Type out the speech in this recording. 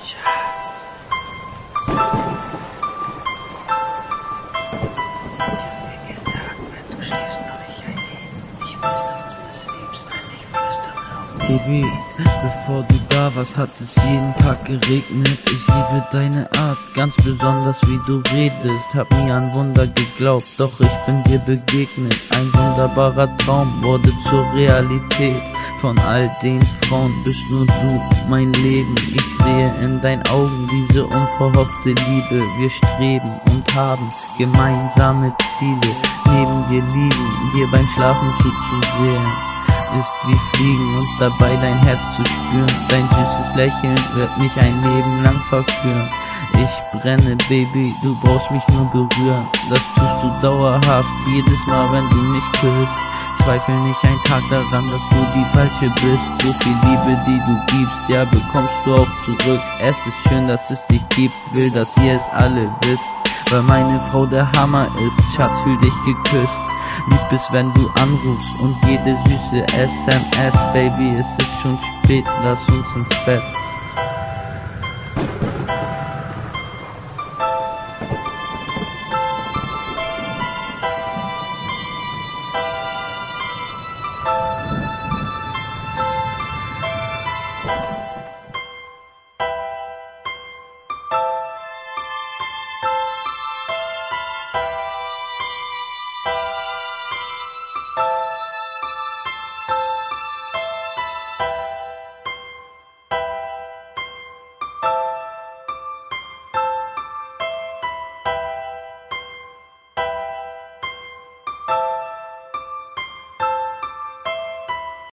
Schatz. Ich hab dir gesagt, wenn du schläfst, mach ich ein Leben. Ich weiß, dass du es liebst, denn ich flüstere auf dich. Baby, bevor du da warst, hat es jeden Tag geregnet. Ich liebe deine Art, ganz besonders wie du redest. Hab nie an Wunder geglaubt, doch ich bin dir begegnet. Ein wunderbarer Traum wurde zur Realität. Von all den Frauen bist nur du mein Leben. Ich sehe in deinen Augen diese unverhoffte Liebe. Wir streben und haben gemeinsame Ziele. Neben dir liegen, dir beim Schlafen zuzusehen, ist wie Fliegen und dabei dein Herz zu spüren. Dein süßes Lächeln wird mich ein Leben lang verführen. Ich brenne, Baby, du brauchst mich nur berühren. Das tust du dauerhaft, jedes Mal, wenn du mich küsst. Zweifel nicht ein Tag daran, dass du die Falsche bist. So viel Liebe, die du gibst, ja, bekommst du auch zurück. Es ist schön, dass es dich gibt, will, dass ihr es alle wisst. Weil meine Frau der Hammer ist, Schatz, fühl dich geküsst. Lieb es, wenn du anrufst und jede süße SMS. Baby, es ist schon spät, lass uns ins Bett.